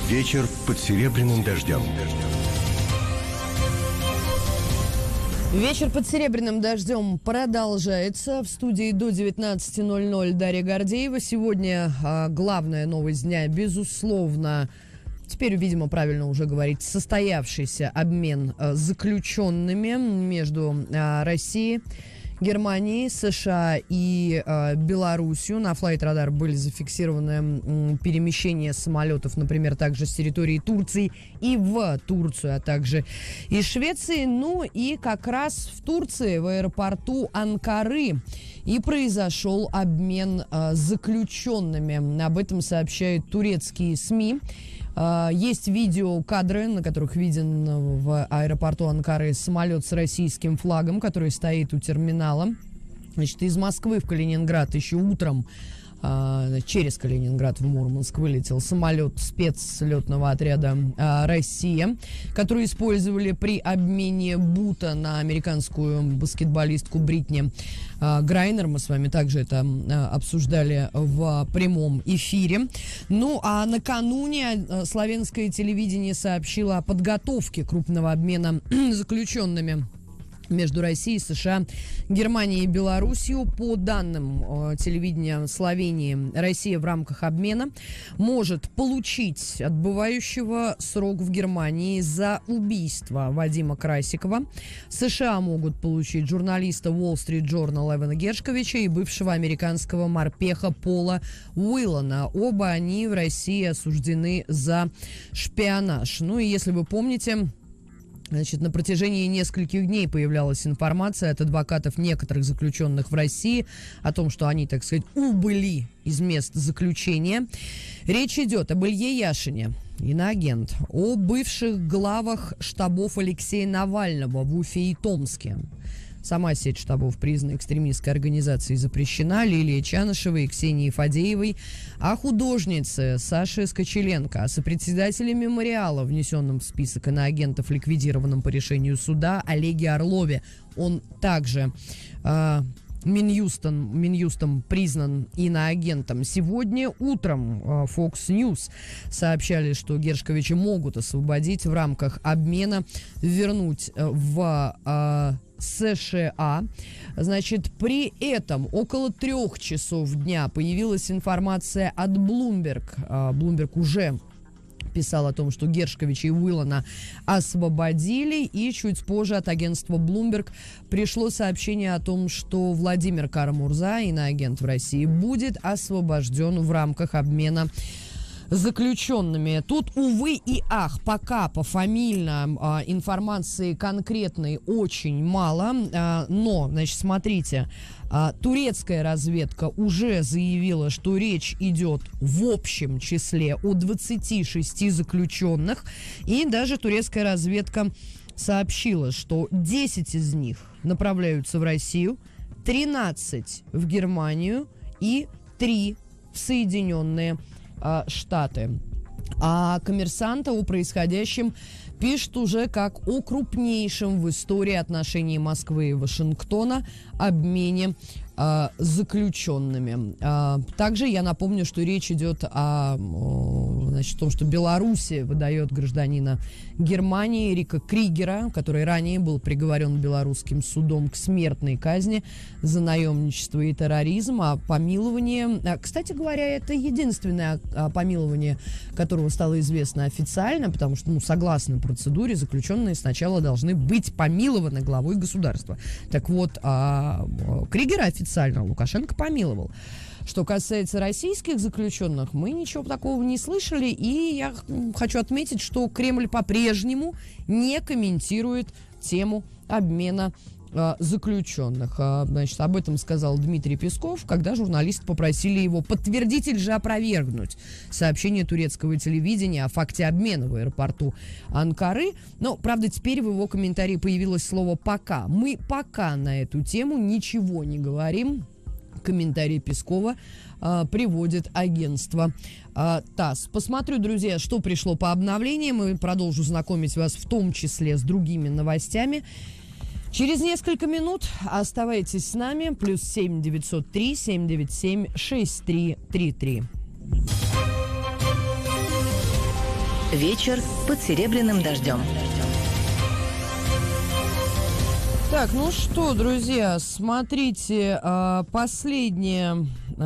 Вечер под серебряным дождем. Вечер под серебряным дождем продолжается. В студии до 19:00 Дарья Гордеева. Сегодня главная новость дня, безусловно, теперь, видимо, правильно уже говорить, состоявшийся обмен заключенными между Россией, Германией, США и Белоруссию. На Flight Radar были зафиксированы перемещения самолетов, например, также с территории Турции и в Турцию, а также из Швеции. Ну и как раз в Турции, в аэропорту Анкары, и произошел обмен заключенными. Об этом сообщают турецкие СМИ. Есть видеокадры, на которых виден в аэропорту Анкары самолет с российским флагом, который стоит у терминала. Значит, из Москвы в Калининград еще утром через Калининград в Мурманск вылетел самолет спецлетного отряда «Россия», который использовали при обмене бута на американскую баскетболистку Бритни Грайнер. Мы с вами также это обсуждали в прямом эфире. Ну, а накануне славянское телевидение сообщило о подготовке крупного обмена заключенными между Россией, США, Германией и Белоруссией. По данным телевидения Словении, Россия в рамках обмена может получить отбывающего срок в Германии за убийство Вадима Красикова. США могут получить журналиста Wall Street Journal Эвана Гершковича и бывшего американского морпеха Пола Уиллана. Оба они в России осуждены за шпионаж. Ну и если вы помните, значит, на протяжении нескольких дней появлялась информация от адвокатов некоторых заключенных в России о том, что они, так сказать, убыли из мест заключения. Речь идет об Илье Яшине, иноагент, о бывших главах штабов Алексея Навального в Уфе и Томске. Сама сеть штабов признана экстремистской организацией запрещена. Лилии Чанышевой и Ксении Фадеевой, о художнице Саше Скочеленко, о сопредседателе мемориала, внесенном в список иноагентов, ликвидированном по решению суда, Олеге Орлове. Он также Минюстом признан иноагентом. Сегодня утром Fox News сообщали, что Гершковича могут освободить в рамках обмена, вернуть в США. Значит, при этом около 3 часов дня появилась информация от Bloomberg. Bloomberg уже писал о том, что Гершковича и Уиллана освободили, и чуть позже от агентства Bloomberg пришло сообщение о том, что Владимир Кара-Мурза, иноагент в России, будет освобожден в рамках обмена заключенными. Тут, увы и ах, пока пофамильно информации конкретной очень мало, но, значит, смотрите, турецкая разведка уже заявила, что речь идет в общем числе о 26 заключенных, и даже турецкая разведка сообщила, что 10 из них направляются в Россию, 13 в Германию и 3 в Соединенные Штаты. А «Коммерсант» о происходящем пишет уже как о крупнейшем в истории отношений Москвы и Вашингтона обмене заключенными. Также я напомню, что речь идет о том, что Белоруссия выдает гражданина Германии Эрика Кригера, который ранее был приговорен белорусским судом к смертной казни за наемничество и терроризм. А помилование, кстати говоря, это единственное помилование, которого стало известно официально, потому что, согласно процедуре, заключенные сначала должны быть помилованы главой государства. Так вот, Кригера официально Лукашенко помиловал. Что касается российских заключенных, мы ничего такого не слышали, и я хочу отметить, что Кремль по-прежнему не комментирует тему обмена заключенных. Значит, об этом сказал Дмитрий Песков, когда журналисты попросили его подтвердить или же опровергнуть сообщение турецкого телевидения о факте обмена в аэропорту Анкары. Но, правда, теперь в его комментарии появилось слово «пока». Мы пока на эту тему ничего не говорим. Комментарий Пескова приводит агентство ТАСС. Посмотрю, друзья, что пришло по обновлениям, и продолжу знакомить вас в том числе с другими новостями. Через несколько минут оставайтесь с нами. +7 903 797 6333. Вечер под серебряным дождем. Так, ну что, друзья, смотрите, последняя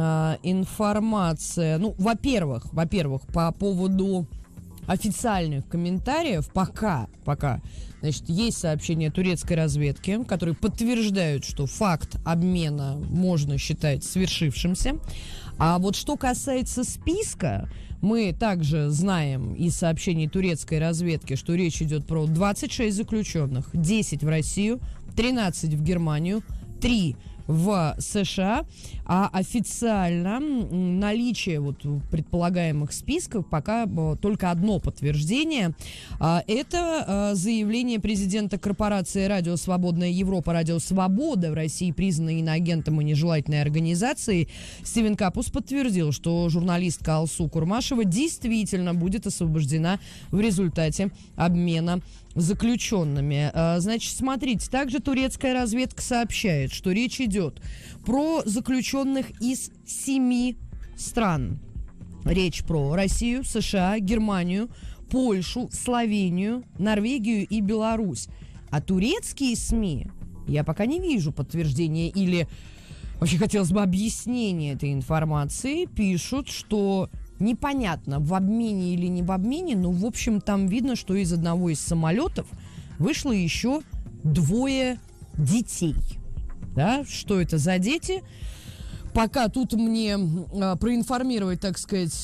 информация. Ну, во-первых, по поводу официальных комментариев, пока, значит, есть сообщения турецкой разведки, которые подтверждают, что факт обмена можно считать свершившимся. А вот что касается списка, мы также знаем из сообщений турецкой разведки, что речь идет про 26 заключенных, 10 в Россию, 13 в Германию, 3 в США, а официально наличие вот предполагаемых списков пока только одно подтверждение. Это заявление президента корпорации «Радио Свободная Европа», «Радио Свобода», в России признанной иноагентом и нежелательной организацией. Стивен Капус подтвердил, что журналистка Алсу Курмашева действительно будет освобождена в результате обмена заключенными. Значит, смотрите, также турецкая разведка сообщает, что речь идет про заключенных из 7 стран. Речь про Россию, США, Германию, Польшу, Словению, Норвегию и Беларусь. А турецкие СМИ, я пока не вижу подтверждения или вообще хотелось бы объяснения этой информации, пишут, что непонятно, в обмене или не в обмене, но, в общем, там видно, что из одного из самолетов вышло еще 2 детей. Да? Что это за дети? Пока тут мне проинформировать, так сказать,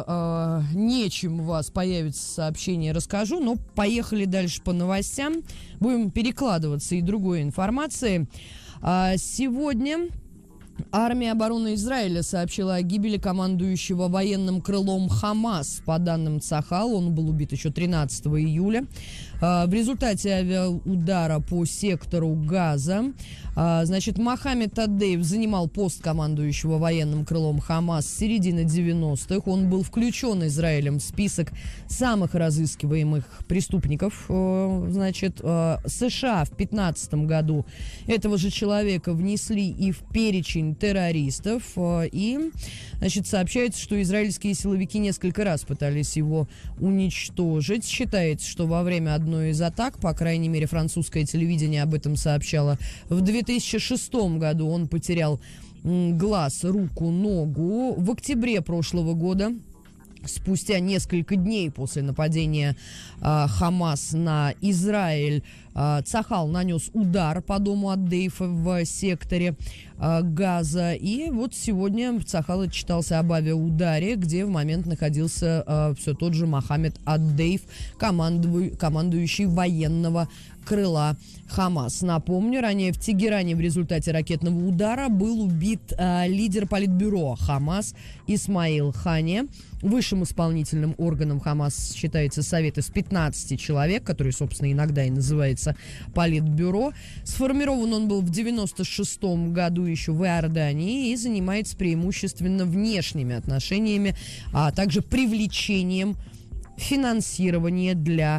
нечем, у вас появится сообщение, расскажу, но поехали дальше по новостям. Будем перекладываться и другой информацией. Сегодня армия обороны Израиля сообщила о гибели командующего военным крылом Хамас. По данным Цахал, он был убит еще 13 июля. В результате авиаудара по сектору Газа, значит, Мохаммед Аддеев занимал пост командующего военным крылом Хамас с середины 90-х. Он был включен Израилем в список самых разыскиваемых преступников. Значит, США в 2015 году этого же человека внесли и в перечень террористов. И, значит, сообщается, что израильские силовики несколько раз пытались его уничтожить. Считается, что во время одной из атак, по крайней мере, французское телевидение об этом сообщало, в 2006 году он потерял глаз, руку, ногу. В октябре прошлого года, спустя несколько дней после нападения Хамас на Израиль, Цахал нанес удар по дому Аддеева в секторе Газа. И вот сегодня Цахал отчитался об авиаударе, где в момент находился все тот же Мохаммед Аддеев, командующий военного крыла Хамас. Напомню, ранее в Тегеране в результате ракетного удара был убит лидер политбюро Хамас Исмаил Хания. Высшим исполнительным органом Хамас считается совет из 15 человек, который, собственно, иногда и называется политбюро. Сформирован он был в 96-м году еще в Иордании и занимается преимущественно внешними отношениями, а также привлечением финансирования для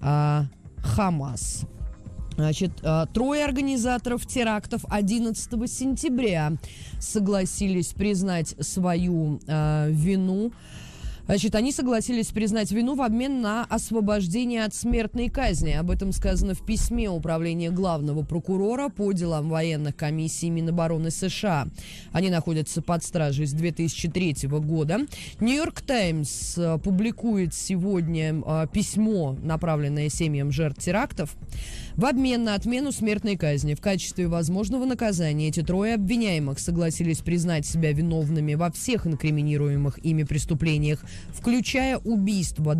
Хамас. Значит, 3 организаторов терактов 11 сентября согласились признать свою вину. Значит, они согласились признать вину в обмен на освобождение от смертной казни. Об этом сказано в письме Управления главного прокурора по делам военных комиссий Минобороны США. Они находятся под стражей с 2003 года. Нью-Йорк Таймс публикует сегодня письмо, направленное семьям жертв терактов. В обмен на отмену смертной казни в качестве возможного наказания эти 3 обвиняемых согласились признать себя виновными во всех инкриминируемых ими преступлениях, включая убийство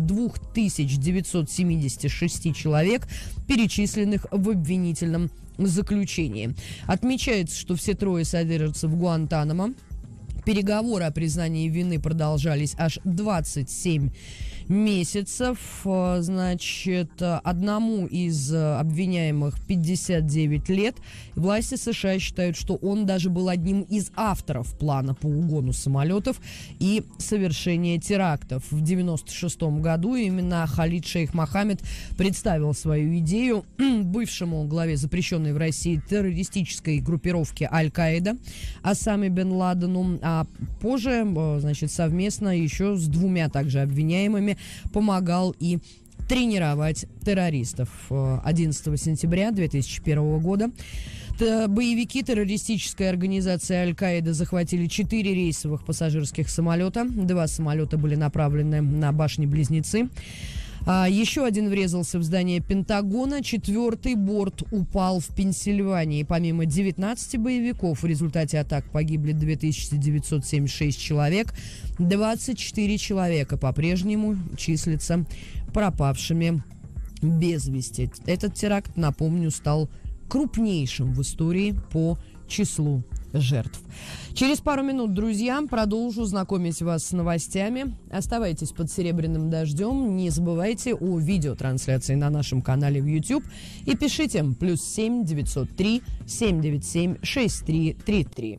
2976 человек, перечисленных в обвинительном заключении. Отмечается, что все 3 содержатся в Гуантанамо. Переговоры о признании вины продолжались аж 27 месяцев. Значит, одному из обвиняемых 59 лет. Власти США считают, что он даже был одним из авторов плана по угону самолетов и совершения терактов. В 1996 году именно Халид Шейх Мохаммед представил свою идею бывшему главе запрещенной в России террористической группировки Аль-Каида Осаме бен Ладену, а позже, значит, совместно еще с 2 также обвиняемыми время помогал и тренировать террористов. 11 сентября 2001 года боевики террористической организации Аль-Каида захватили 4 рейсовых пассажирских самолета. 2 самолета были направлены на башни-близнецы. Еще один врезался в здание Пентагона, 4-й борт упал в Пенсильвании. Помимо 19 боевиков в результате атак погибли 2976 человек. 24 человека по-прежнему числятся пропавшими без вести. Этот теракт, напомню, стал крупнейшим в истории по числу жертв. Через пару минут, друзья, продолжу знакомить вас с новостями. Оставайтесь под серебряным дождем. Не забывайте о видеотрансляции на нашем канале в YouTube. И пишите +7 903 797 6333.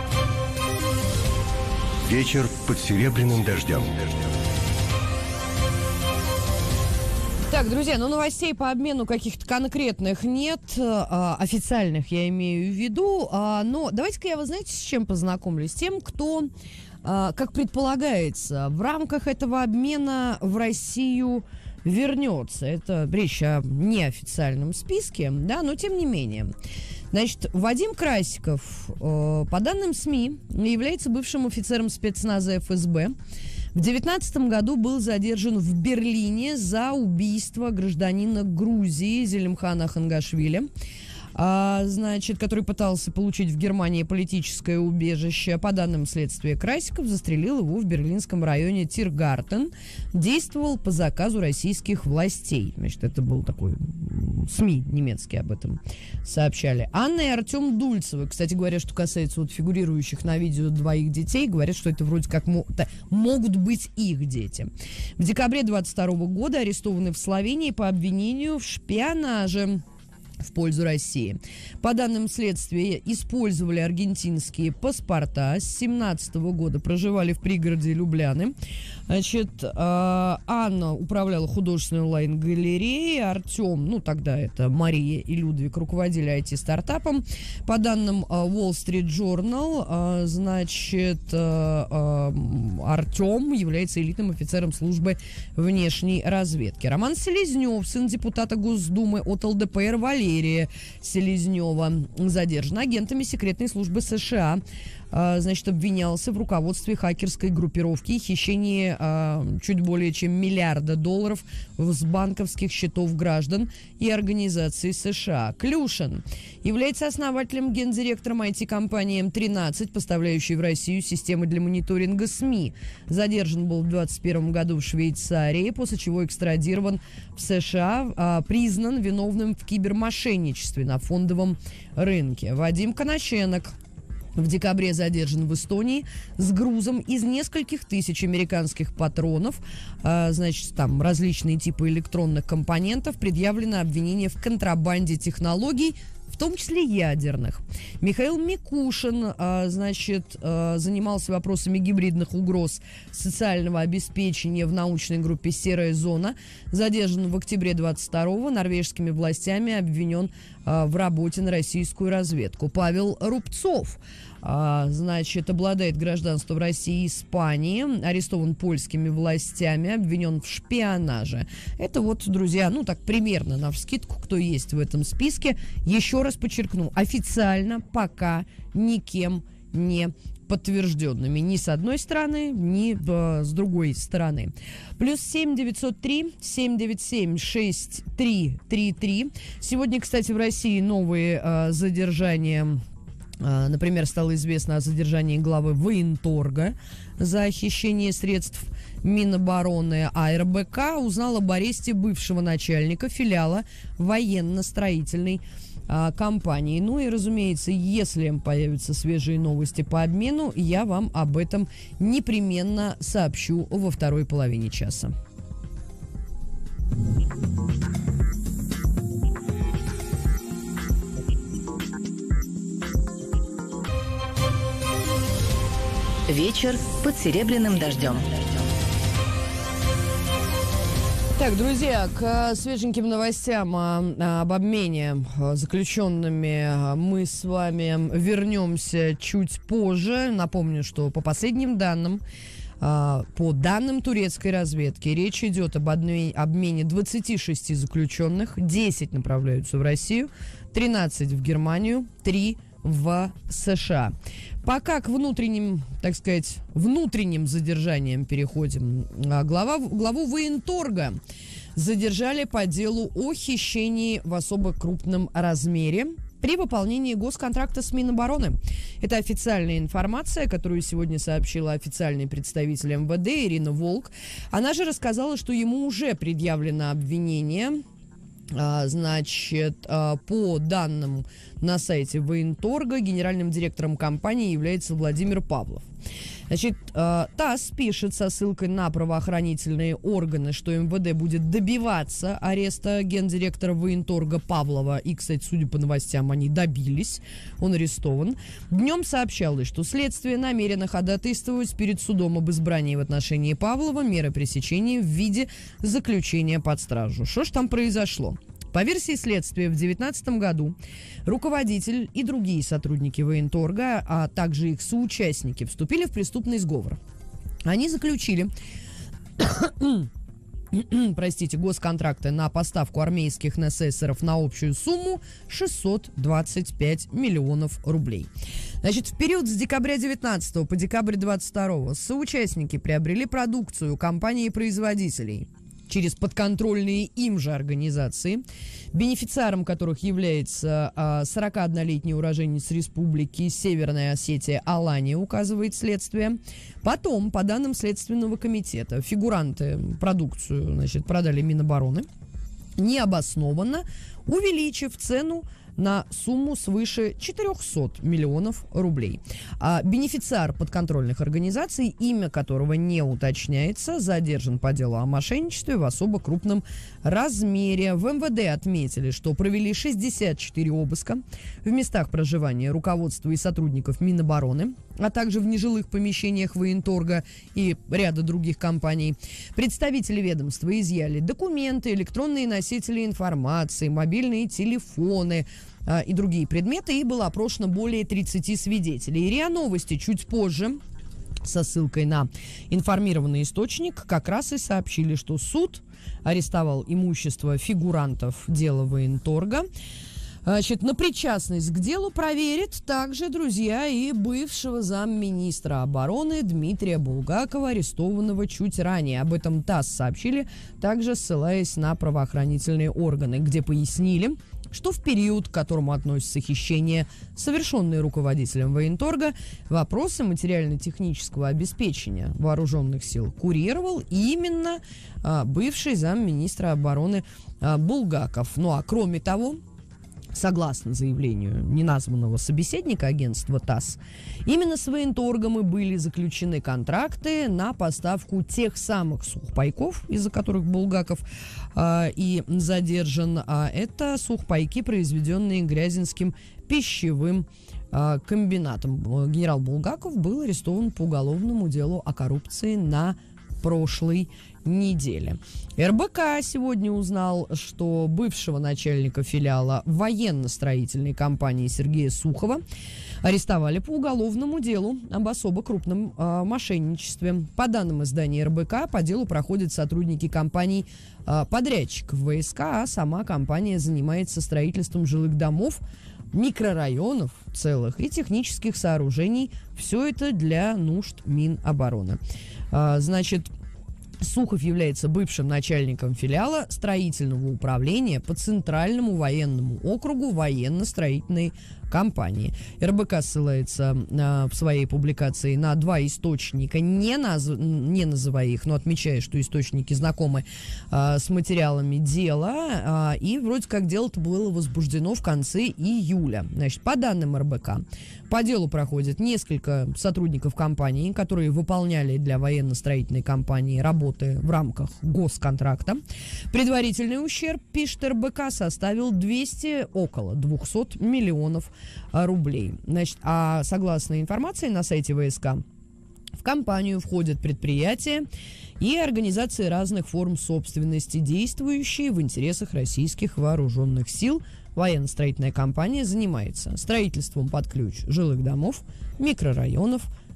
Вечер под серебряным дождем. Так, друзья, новостей по обмену каких-то конкретных нет, официальных я имею в виду, но давайте-ка я, вы знаете, с чем познакомлю? С тем, кто, как предполагается, в рамках этого обмена в Россию вернется. Это речь о неофициальном списке, да, но тем не менее. Значит, Вадим Красиков, по данным СМИ, является бывшим офицером спецназа ФСБ. В 2019 году был задержан в Берлине за убийство гражданина Грузии Зелимхана Хангашвили, который пытался получить в Германии политическое убежище. По данным следствия, Красиков застрелил его в берлинском районе Тиргартен. Действовал по заказу российских властей. Значит, это был такой... СМИ немецкие об этом сообщали. Анна и Артем Дульцевы, кстати говоря, что касается фигурирующих на видео 2 детей, говорят, что это вроде как могут быть их дети. В декабре 2022 года арестованы в Словении по обвинению в шпионаже в пользу России. По данным следствия, использовали аргентинские паспорта. С 2017 года проживали в пригороде Любляны. Значит, Анна управляла художественной онлайн-галереей. Артем, тогда это Мария и Людвиг, руководили IT-стартапом. По данным Wall Street Journal, Артем является элитным офицером службы внешней разведки. Роман Селезнев, сын депутата Госдумы от ЛДПР Валерия Селезнева, задержан агентами секретной службы США. Обвинялся в руководстве хакерской группировки и хищении чуть более чем $1 миллиард с банковских счетов граждан и организаций США. Клюшин является основателем, гендиректором IT-компании М13, поставляющей в Россию системы для мониторинга СМИ. Задержан был в 2021 году в Швейцарии, после чего экстрадирован в США, признан виновным в кибермошенничестве на фондовом рынке. Вадим Коноченок в декабре задержан в Эстонии с грузом из нескольких тысяч американских патронов. Там различные типы электронных компонентов. Предъявлено обвинение в контрабанде технологий, в том числе ядерных. Михаил Микушин, занимался вопросами гибридных угроз социального обеспечения в научной группе «Серая зона». Задержан в октябре 22-го. Норвежскими властями обвинен в работе на российскую разведку. Павел Рубцов, обладает гражданством России и Испании, арестован польскими властями, обвинен в шпионаже. Это друзья, примерно навскидку, кто есть в этом списке. Еще раз подчеркну, официально пока никем не подтвержденными ни с одной стороны, ни с другой стороны. +7 903 797 6333. Сегодня, кстати, в России новые задержания. Например, стало известно о задержании главы военторга за хищение средств Минобороны, а РБК узнал об аресте бывшего начальника филиала военно-строительной компании. И, разумеется, если появятся свежие новости по обмену, я вам об этом непременно сообщу во второй половине часа. Вечер под серебряным дождем. Так, друзья, к свеженьким новостям об обмене заключенными мы с вами вернемся чуть позже. Напомню, что по последним данным По данным турецкой разведки, речь идет об обмене 26 заключенных, 10 направляются в Россию, 13 в Германию, 3 в США. Пока к внутренним, так сказать, внутренним задержаниям переходим. Главу военторга задержали по делу о хищении в особо крупном размере при выполнении госконтракта с Минобороны. Это официальная информация, которую сегодня сообщила официальный представитель МВД Ирина Волк. Она же рассказала, что ему уже предъявлено обвинение. Значит, по данным на сайте военторга, генеральным директором компании является Владимир Павлов. Значит, ТАСС пишет со ссылкой на правоохранительные органы, что МВД будет добиваться ареста гендиректора военторга Павлова. И, кстати, судя по новостям, они добились. Он арестован. Днем сообщалось, что следствие намерено ходатайствовать перед судом об избрании в отношении Павлова меры пресечения в виде заключения под стражу. Что ж там произошло? По версии следствия, в 2019 году руководитель и другие сотрудники военторга, а также их соучастники, вступили в преступный сговор. Они заключили госконтракты на поставку армейских НССРов на общую сумму 625 миллионов рублей. Значит, в период с декабря 19 по декабрь 22 соучастники приобрели продукцию компаний-производителей через подконтрольные им же организации, бенефициаром которых является 41-летний уроженец Республики Северная Осетия Алания, указывает следствие. Потом, по данным Следственного комитета, фигуранты продукцию, значит, продали Минобороны необоснованно, увеличив цену на сумму свыше 400 миллионов рублей. А бенефициар подконтрольных организаций, имя которого не уточняется, задержан по делу о мошенничестве в особо крупном размере. В МВД отметили, что провели 64 обыска в местах проживания руководства и сотрудников Минобороны, а также в нежилых помещениях военторга и ряда других компаний. Представители ведомства изъяли документы, электронные носители информации, мобильные телефоны и другие предметы, и было опрошено более 30 свидетелей. РИА Новости чуть позже со ссылкой на информированный источник как раз и сообщили, что суд арестовал имущество фигурантов дела военторга. Значит, на причастность к делу проверит также, друзья, и бывшего замминистра обороны Дмитрия Булгакова, арестованного чуть ранее. Об этом ТАСС сообщили, также ссылаясь на правоохранительные органы, где пояснили, что в период, к которому относится хищение, совершенное руководителем военторга, вопросы материально-технического обеспечения вооруженных сил курировал именно бывший замминистра обороны Булгаков. Ну а кроме того, согласно заявлению неназванного собеседника агентства ТАСС, именно с военторгом и были заключены контракты на поставку тех самых сухпайков, из-за которых Булгаков и задержан. Это сухпайки, произведенные Грязинским пищевым комбинатом. Генерал Булгаков был арестован по уголовному делу о коррупции на прошлой неделе. РБК сегодня узнал, что бывшего начальника филиала военно-строительной компании Сергея Сухова арестовали по уголовному делу об особо крупном мошенничестве. По данным издания РБК, по делу проходят сотрудники компаний подрядчиков ВСК, а сама компания занимается строительством жилых домов, микрорайонов целых и технических сооружений. Все это для нужд Минобороны. Значит, Сухов является бывшим начальником филиала строительного управления по Центральному военному округу военно-строительной компании. РБК ссылается в своей публикации на два источника, не называя их, но отмечая, что источники знакомы с материалами дела, и вроде как дело-то было возбуждено в конце июля. Значит, по данным РБК, по делу проходит несколько сотрудников компании, которые выполняли для военно-строительной компании работы в рамках госконтракта. Предварительный ущерб, пишет РБК, составил около 200 миллионов рублей. Значит, а согласно информации на сайте ВСК, в компанию входят предприятия и организации разных форм собственности, действующие в интересах российских вооруженных сил. Военно-строительная компания занимается строительством под ключ жилых домов, микрорайонов,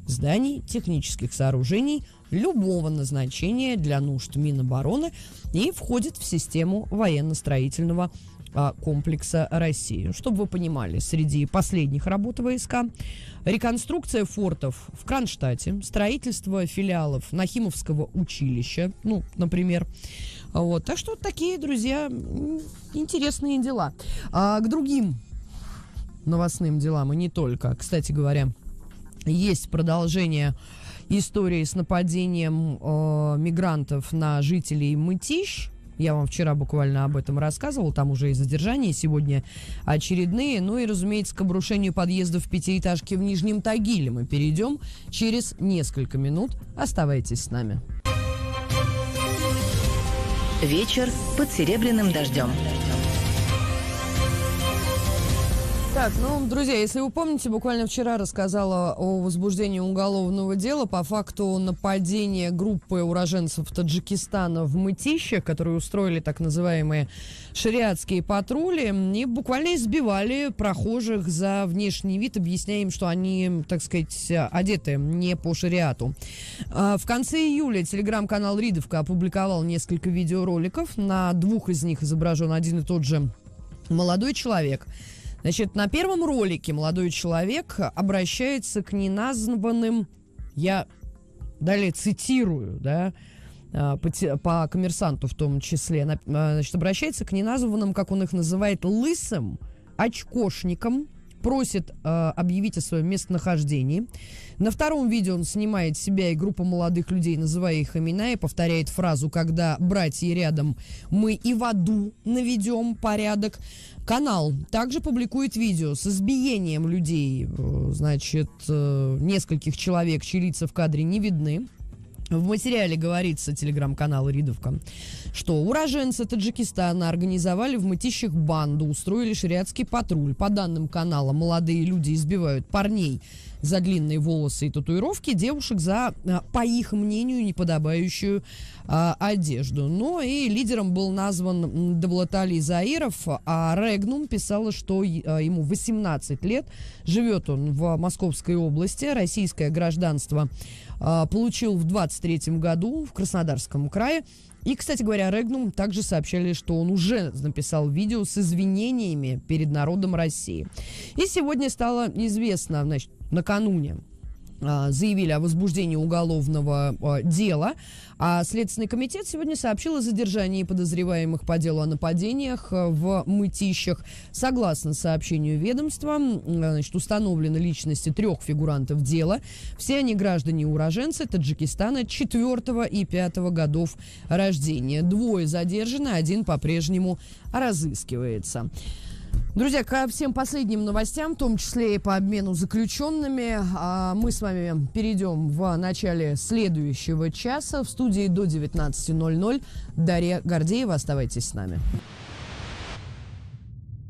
зданий, технических сооружений любого назначения для нужд Минобороны и входит в систему военно-строительного комплекса России. Чтобы вы понимали, среди последних работ ВСК реконструкция фортов в Кронштадте, строительство филиалов Нахимовского училища, например. Вот. Так что такие, друзья, интересные дела. А к другим новостным делам, и не только, кстати говоря, есть продолжение истории с нападением мигрантов на жителей Мытищ. Я вам вчера буквально об этом рассказывал, там уже и задержания сегодня очередные. Ну и, разумеется, к обрушению подъездов в пятиэтажке в Нижнем Тагиле мы перейдем через несколько минут. Оставайтесь с нами. Вечер под серебряным дождем. Так, друзья, если вы помните, буквально вчера рассказала о возбуждении уголовного дела по факту нападения группы уроженцев Таджикистана в Мытищах, которые устроили так называемые шариатские патрули и буквально избивали прохожих за внешний вид, объясняя им, что они, так сказать, одеты не по шариату. В конце июля телеграм-канал Ридовка опубликовал несколько видеороликов. На двух из них изображен один и тот же молодой человек. Значит, на первом ролике молодой человек обращается к неназванным, я далее цитирую, да, по «Коммерсанту» в том числе, значит, обращается к неназванным, как он их называет, лысым очкошникам, просит объявить о своем местонахождении. На втором видео он снимает себя и группу молодых людей, называя их имена, и повторяет фразу «Когда братья рядом, мы и в аду наведем порядок». Канал также публикует видео с избиением людей, значит, нескольких человек, чьи лица в кадре не видны. В материале говорится, телеграм-канала Ридовка, что уроженцы Таджикистана организовали в Мытищах банду, устроили шариатский патруль. По данным канала, молодые люди избивают парней за длинные волосы и татуировки, девушек за, по их мнению, неподобающую одежду. Но и лидером был назван Давлатали Заиров, а Регнум писала, что ему 18 лет, живет он в Московской области, российское гражданство получил в 23 году в Краснодарском крае. И, кстати говоря, Регнум также сообщали, что он уже написал видео с извинениями перед народом России. И сегодня стало известно, значит, накануне заявили о возбуждении уголовного дела, а Следственный комитет сегодня сообщил о задержании подозреваемых по делу о нападениях в Мытищах. Согласно сообщению ведомства, значит, установлены личности 3 фигурантов дела. Все они граждане-уроженцы Таджикистана 4 и 5 годов рождения. 2 задержаны, 1 по-прежнему разыскивается. Друзья, ко всем последним новостям, в том числе и по обмену заключенными, мы с вами перейдем в начале следующего часа. В студии до 19:00 Дарья Гордеева. Оставайтесь с нами.